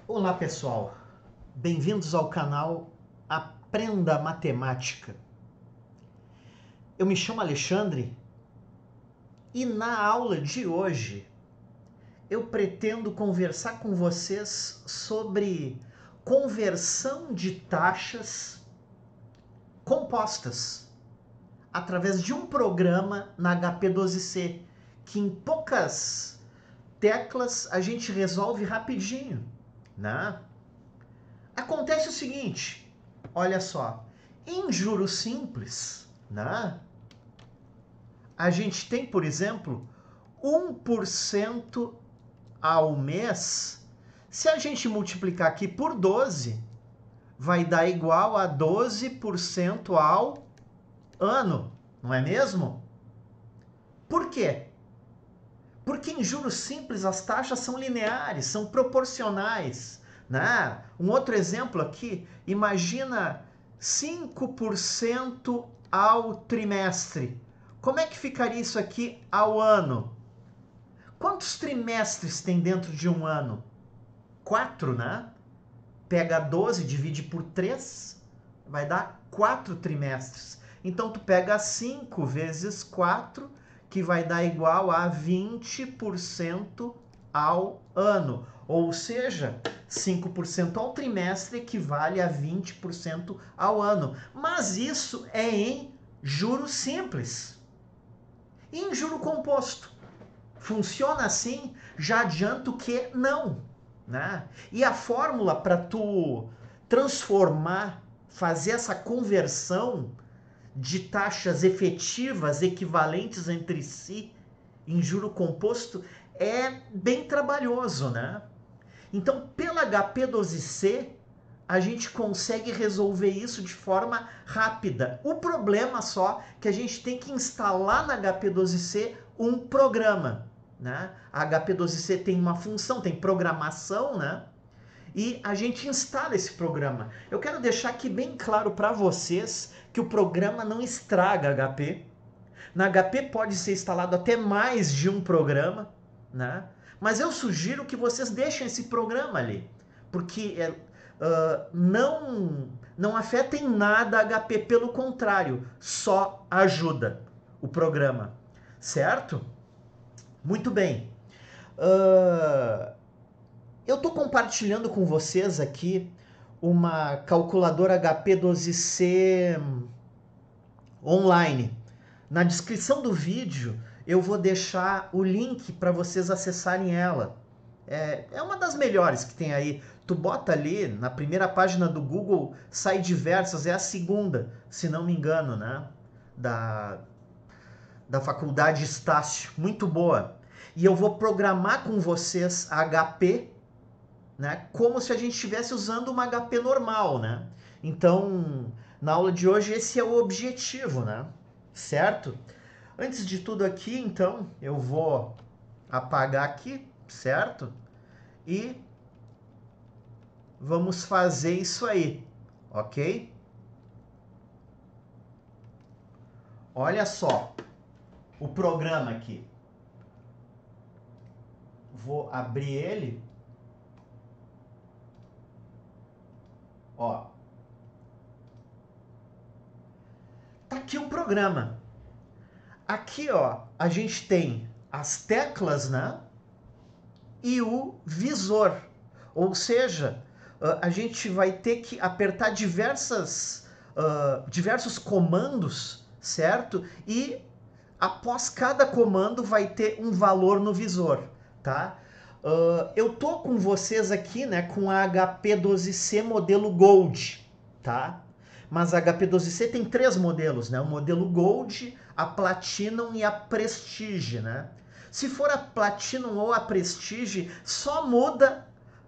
Olá pessoal, bem-vindos ao canal Aprenda Matemática. Eu me chamo Alexandre e na aula de hoje eu pretendo conversar com vocês sobre conversão de taxas compostas através de um programa na HP12C que em poucas teclas a gente resolve rapidinho, né? Acontece o seguinte, olha só, em juros simples, né, a gente tem, por exemplo, 1% ao mês. Se a gente multiplicar aqui por 12, vai dar igual a 12% ao ano, não é mesmo? Por quê? Porque em juros simples as taxas são lineares, são proporcionais. Né? Um outro exemplo aqui, imagina 5% ao trimestre. Como é que ficaria isso aqui ao ano? Quantos trimestres tem dentro de um ano? 4, né? Pega 12, divide por 3, vai dar 4 trimestres. Então tu pega 5 vezes 4, que vai dar igual a 20% ao ano. Ou seja, 5% ao trimestre equivale a 20% ao ano. Mas isso é em juros simples. E em juro composto? Funciona assim? Já adianto que não. Né? E a fórmula para tu transformar, fazer essa conversão de taxas efetivas equivalentes entre si em juro composto é bem trabalhoso, né? Então, pela HP12C, a gente consegue resolver isso de forma rápida. O problema só é que a gente tem que instalar na HP12C um programa. Né? A HP12C tem uma função, tem programação, né? E a gente instala esse programa. Eu quero deixar aqui bem claro para vocês que o programa não estraga HP. Na HP pode ser instalado até mais de um programa, né? Mas eu sugiro que vocês deixem esse programa ali, porque não afeta em nada a HP, pelo contrário, só ajuda o programa, certo? Muito bem. Eu estou compartilhando com vocês aqui uma calculadora HP12C online. Na descrição do vídeo eu vou deixar o link para vocês acessarem ela. É uma das melhores que tem aí. Tu bota ali, na primeira página do Google, sai diversas, é a segunda, se não me engano, né? Da faculdade Estácio. Muito boa. E eu vou programar com vocês a HP, né? Como se a gente estivesse usando uma HP normal, né? Então, na aula de hoje, esse é o objetivo, né? Certo? Antes de tudo aqui, então, eu vou apagar aqui, certo? E vamos fazer isso aí, ok? Olha só o programa aqui. Vou abrir ele. Ó. Tá aqui o programa. Aqui, ó, a gente tem as teclas, né? E o visor. Ou seja, a gente vai ter que apertar diversos comandos, certo? E após cada comando vai ter um valor no visor, tá? Eu tô com vocês aqui, né, com a HP12C modelo Gold, tá? Mas a HP12C tem 3 modelos, né? O modelo Gold, a Platinum e a Prestige, né? Se for a Platinum ou a Prestige, só muda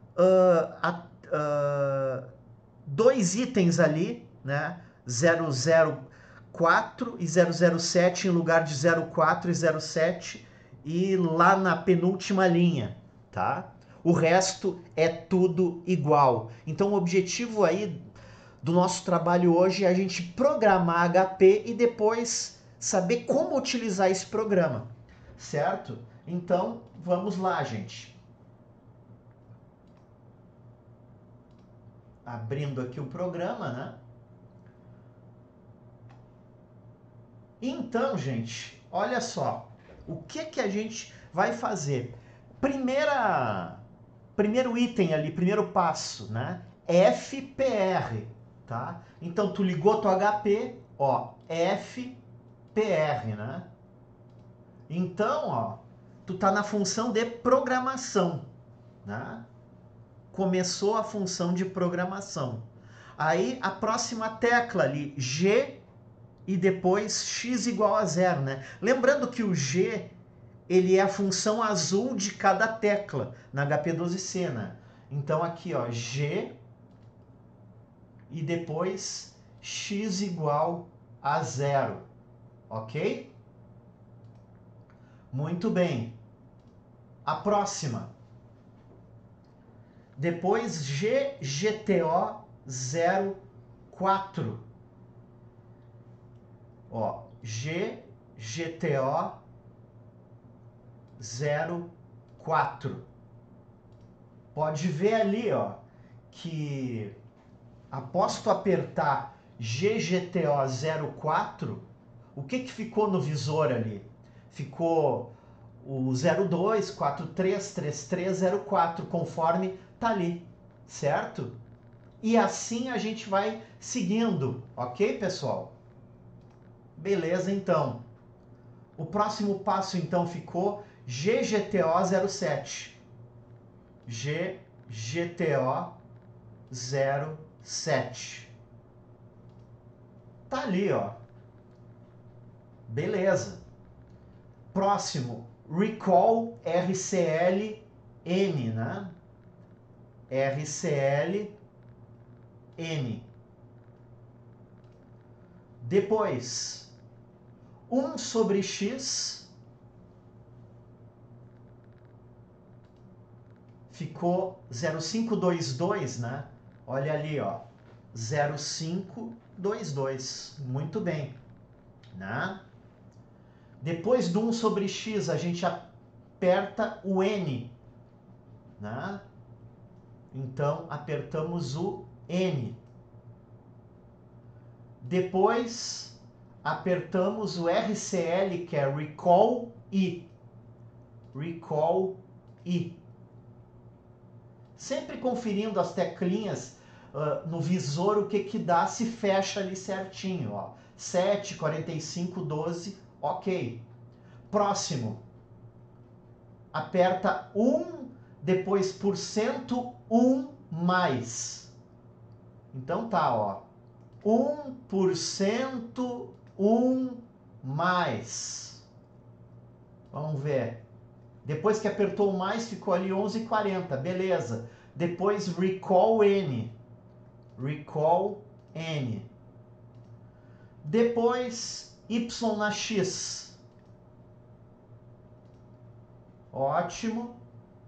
dois itens ali, né? 004 e 007 em lugar de 04 e 07 e lá na penúltima linha, tá? O resto é tudo igual. Então o objetivo aí do nosso trabalho hoje é a gente programar HP e depois saber como utilizar esse programa, certo? Então vamos lá, gente. abrindo aqui o programa, né? Então, gente, olha só, o que a gente vai fazer? Primeiro item ali, primeiro passo, né? FPR, tá? Então, tu ligou teu HP, ó, FPR, né? Então, ó, tu tá na função de programação, né? Começou a função de programação. Aí, a próxima tecla ali, G e depois x igual a zero, né? Lembrando que o G, ele é a função azul de cada tecla na HP12C, né? Então aqui, ó, G e depois x igual a zero, ok? Muito bem. A próxima. Depois GGTO 04. Ó, GGTO 04. Pode ver ali, ó, que após tu apertar GGTO 04, o que ficou no visor ali? Ficou o 02, 43, 33, 04, conforme tá ali, certo? E assim a gente vai seguindo, ok, pessoal? Beleza, então. O próximo passo, então, ficou GGTO 07. GGTO 07. Tá ali, ó. Beleza. Próximo, recall RCL N, né? RCL N. Depois, 1 sobre x ficou 0522, né? Olha ali, ó. 0522. Muito bem, né? Depois do 1 sobre x, a gente aperta o N, né? Então, apertamos o N. Depois, apertamos o RCL, que é Recall I. Recall I. Sempre conferindo as teclinhas no visor, o que dá, se fecha ali certinho, ó. 7, 45, 12, ok. Próximo. Aperta 1, depois %, 1 mais. Então tá, ó. 1%, 1 mais. Vamos ver. Depois que apertou o mais, ficou ali 11,40. Beleza. Depois recall N. Recall N. Depois Y na X. Ótimo.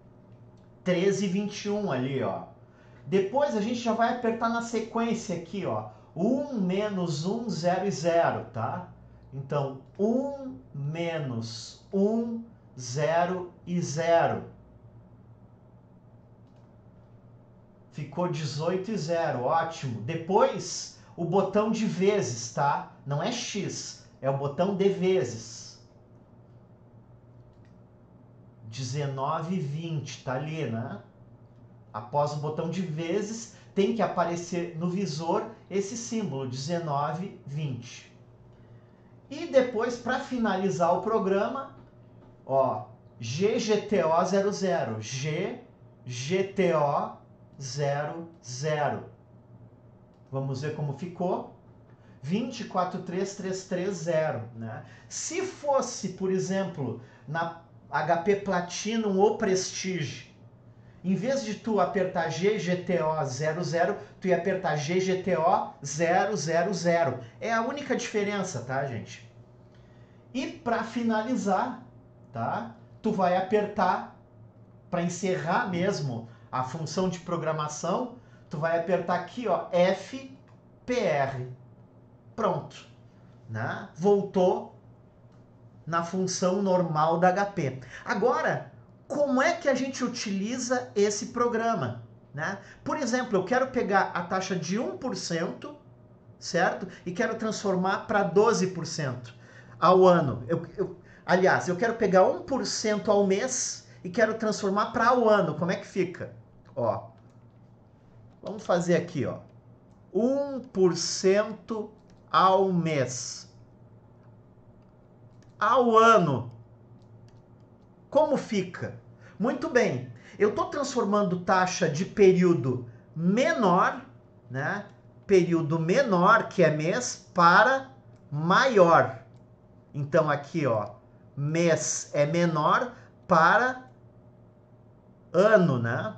13,21 ali, ó. Depois a gente já vai apertar na sequência aqui, ó. 1 menos 1, 0 e 0, tá? Então, 1 menos 1, 0 e 0. Ficou 18 e 0, ótimo. Depois, o botão de vezes, tá? Não é X, é o botão de vezes. 19 e 20, tá ali, né? Após o botão de vezes, tem que aparecer no visor esse símbolo, 19, 20. E depois, para finalizar o programa, ó, GGTO 00, GGTO 00. Vamos ver como ficou. 243330, né? Se fosse, por exemplo, na HP Platinum ou Prestige, em vez de tu apertar GGTO 00, tu ia apertar GGTO 000. É a única diferença, tá, gente? E para finalizar, tá? Tu vai apertar, para encerrar mesmo a função de programação, tu vai apertar aqui, ó, FPR. Pronto, né? Voltou na função normal da HP. Agora, como é que a gente utiliza esse programa? né? Por exemplo, eu quero pegar a taxa de 1%, certo? E quero transformar para 12% ao ano. Aliás, eu quero pegar 1% ao mês e quero transformar para ao ano. Como é que fica? Ó, vamos fazer aqui, ó. 1% ao mês. Ao ano. Como fica? Muito bem. Eu estou transformando taxa de período menor, né? Período menor, que é mês, para maior. Então aqui, ó, mês é menor para ano, né?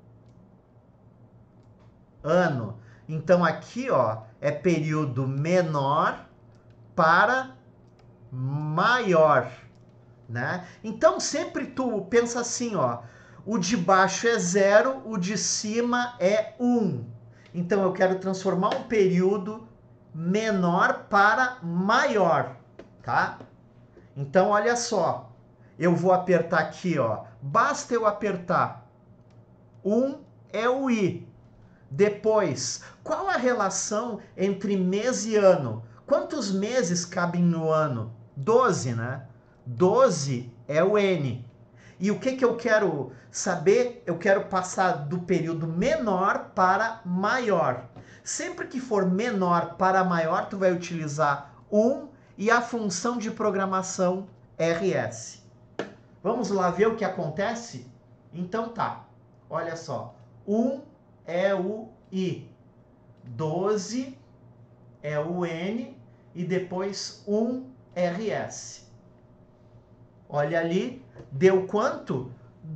Ano. Então aqui, ó, é período menor para maior, né? Então sempre tu pensa assim, ó, o de baixo é 0, o de cima é 1. Então eu quero transformar um período menor para maior, tá? Então olha só, eu vou apertar aqui, ó, basta eu apertar 1 é o I. Depois, qual a relação entre mês e ano? Quantos meses cabem no ano? 12, né? 12 é o N. E o que eu quero saber? Eu quero passar do período menor para maior. Sempre que for menor para maior, tu vai utilizar 1 e a função de programação RS. Vamos lá ver o que acontece? Então tá, olha só. 1 é o I, 12 é o N e depois 1 RS. Olha ali, deu quanto?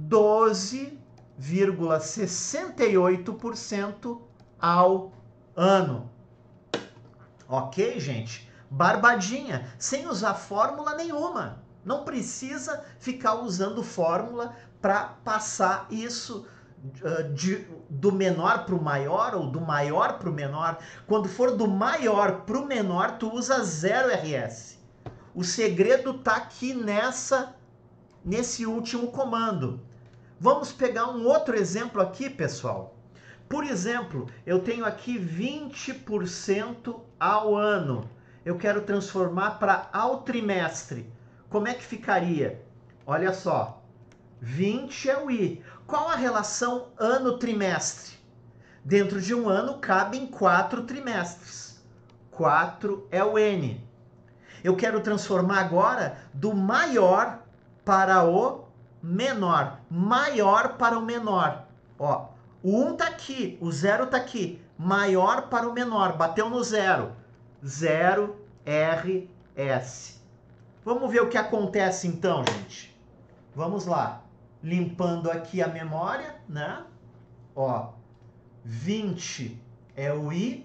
12,68% ao ano. Ok, gente? Barbadinha, sem usar fórmula nenhuma. Não precisa ficar usando fórmula para passar isso do menor para o maior ou do maior para o menor. Quando for do maior para o menor, tu usa 0 RS. O segredo está aqui nesse último comando. Vamos pegar um outro exemplo aqui, pessoal. Por exemplo, eu tenho aqui 20% ao ano. Eu quero transformar para ao trimestre. Como é que ficaria? Olha só, 20 é o I. Qual a relação ano-trimestre? Dentro de um ano cabem 4 trimestres. 4 é o N. Eu quero transformar agora do maior para o menor. Maior para o menor. Ó, o 1 está aqui, o 0 está aqui. Maior para o menor. Bateu no 0. 0 RS. Vamos ver o que acontece então, gente. Vamos lá. Limpando aqui a memória, né? Ó, 20 é o I.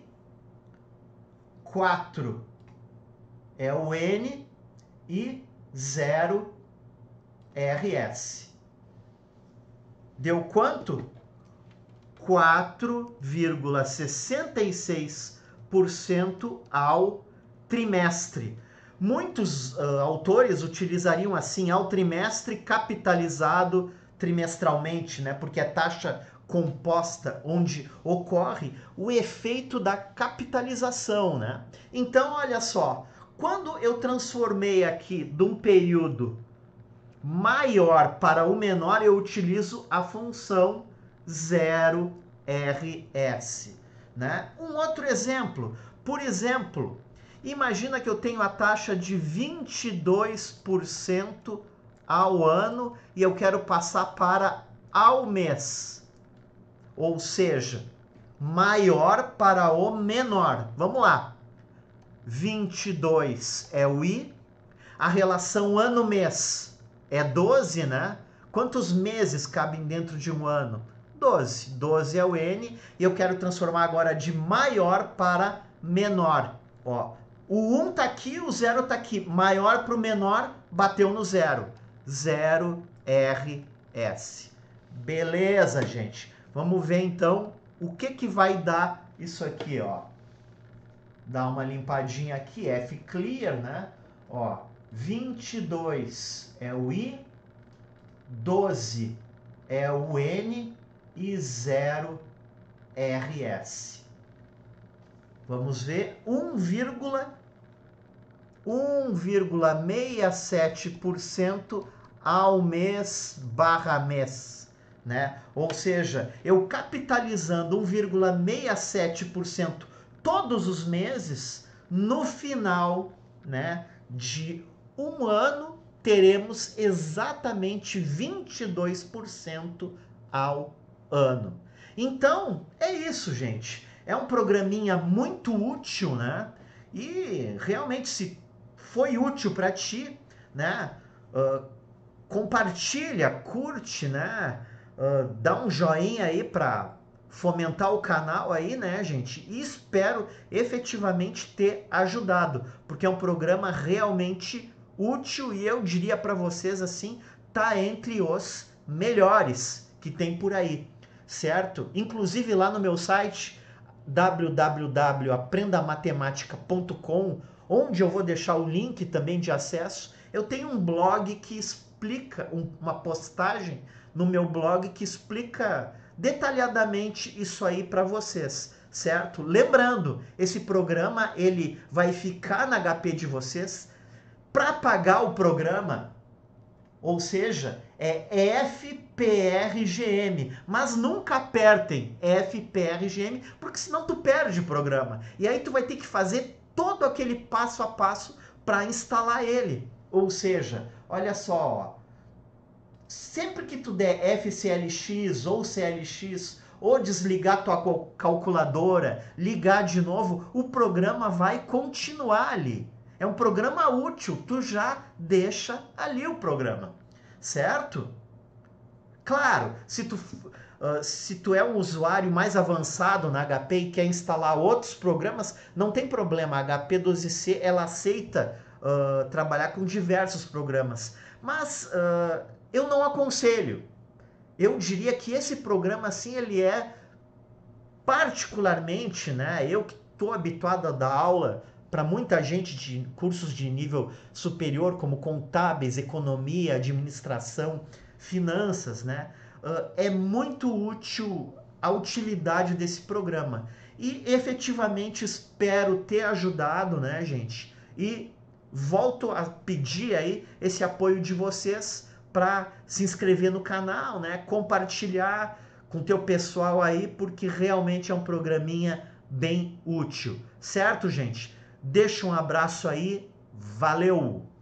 4 é o N e 0 RS. Deu quanto? 4,66% ao trimestre. Muitos autores utilizariam assim, ao trimestre capitalizado trimestralmente, né? Porque é taxa composta onde ocorre o efeito da capitalização, né? Então, olha só, quando eu transformei aqui de um período maior para o menor, eu utilizo a função 0RS, né? Um outro exemplo, por exemplo, imagina que eu tenho a taxa de 22% ao ano e eu quero passar para ao mês. Ou seja, maior para o menor. Vamos lá. 22 é o I, a relação ano-mês é 12, né? Quantos meses cabem dentro de um ano? 12. 12 é o N e eu quero transformar agora de maior para menor. Ó, o 1 tá aqui, o 0 tá aqui. Maior para o menor, bateu no 0. 0 RS. Beleza, gente. Vamos ver então o que vai dar isso aqui, ó. Dá uma limpadinha aqui, F clear, né? Ó, 22 é o I, 12 é o N e 0 RS. Vamos ver, 1,67% ao mês barra mês, né? Ou seja, eu capitalizando 1,67% todos os meses, no final, né, de um ano, teremos exatamente 22% ao ano. Então, é isso, gente. É um programinha muito útil, né? E realmente, se foi útil para ti, né? Compartilha, curte, né? Dá um joinha aí para fomentar o canal aí, né, gente? E espero efetivamente ter ajudado, porque é um programa realmente útil e eu diria para vocês assim, tá entre os melhores que tem por aí, certo? Inclusive lá no meu site www.aprendamatemática.com, onde eu vou deixar o link também de acesso, eu tenho um blog que explica, uma postagem no meu blog que explica detalhadamente isso aí para vocês, certo? Lembrando, esse programa ele vai ficar na HP de vocês. Para pagar o programa, ou seja, é FPRGM, mas nunca apertem FPRGM, porque senão tu perde o programa. E aí tu vai ter que fazer todo aquele passo a passo para instalar ele. Ou seja, olha só, ó, sempre que tu der FCLX ou CLX, ou desligar tua calculadora, ligar de novo, o programa vai continuar ali. É um programa útil, tu já deixa ali o programa, certo? Claro, se tu é um usuário mais avançado na HP e quer instalar outros programas, não tem problema, a HP 12C ela aceita trabalhar com diversos programas, mas eu não aconselho. Eu diria que esse programa, assim, ele é particularmente, né? Eu que estou habituado a dar aula para muita gente de cursos de nível superior, como contábeis, economia, administração, finanças, né? É muito útil a utilidade desse programa. E efetivamente espero ter ajudado, né, gente? E volto a pedir aí esse apoio de vocês para se inscrever no canal, né? Compartilhar com teu pessoal aí, porque realmente é um programinha bem útil. Certo, gente? Deixa um abraço aí. Valeu!